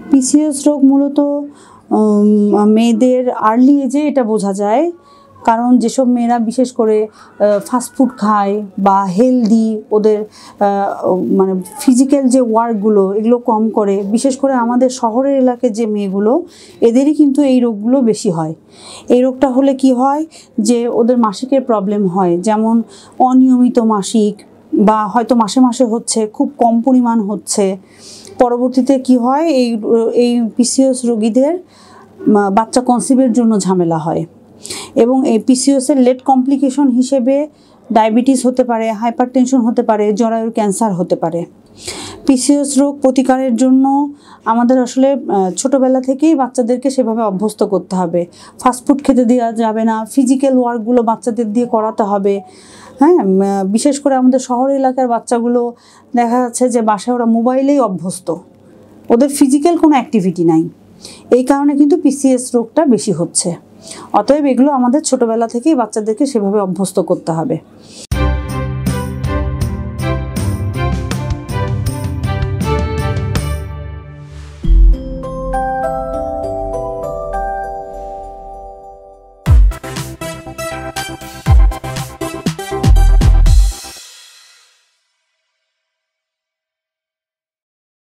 PCOS রোগ মূলত মেয়েদের আর্লি এজে এটা বোঝা যায়, কারণ যেসব মেয়েরা বিশেষ করে ফাস্টফুড খায় বা হেলদি, ওদের মানে ফিজিক্যাল যে ওয়ার্কগুলো এগুলো কম করে, বিশেষ করে আমাদের শহরের এলাকায় যে মেয়েগুলো, এদেরই কিন্তু এই রোগগুলো বেশি হয়। এই রোগটা হলে কি হয় যে ওদের মাসিকের প্রবলেম হয়, যেমন অনিয়মিত মাসিক, বা হয়তো মাসে মাসে হচ্ছে, খুব কম পরিমাণ হচ্ছে। পরবর্তীতে কি হয়, এই পিসিওএস রোগীদের বাচ্চা কনসিভের জন্য ঝামেলা হয়। এবং এই পিসিওএসের লেট কমপ্লিকেশন হিসেবে ডায়াবেটিস হতে পারে, হাইপারটেনশন হতে পারে, জরায়ুর ক্যান্সার হতে পারে। পিসিওএস রোগ প্রতিকারের জন্য আমাদের আসলে ছোটোবেলা থেকেই বাচ্চাদেরকে সেভাবে অভ্যস্ত করতে হবে। ফাস্টফুড খেতে দেওয়া যাবে না, ফিজিক্যাল ওয়ার্কগুলো বাচ্চাদের দিয়ে করাতে হবে। হ্যাঁ, বিশেষ করে আমাদের শহর এলাকার বাচ্চাগুলো দেখা যাচ্ছে যে বাসায় ওরা মোবাইলেই অভ্যস্ত, ওদের ফিজিক্যাল কোনো অ্যাক্টিভিটি নাই। এই কারণে কিন্তু পিসিওএস রোগটা বেশি হচ্ছে। অতএব এগুলো আমাদের ছোটোবেলা থেকেই বাচ্চাদেরকে সেভাবে অভ্যস্ত করতে হবে।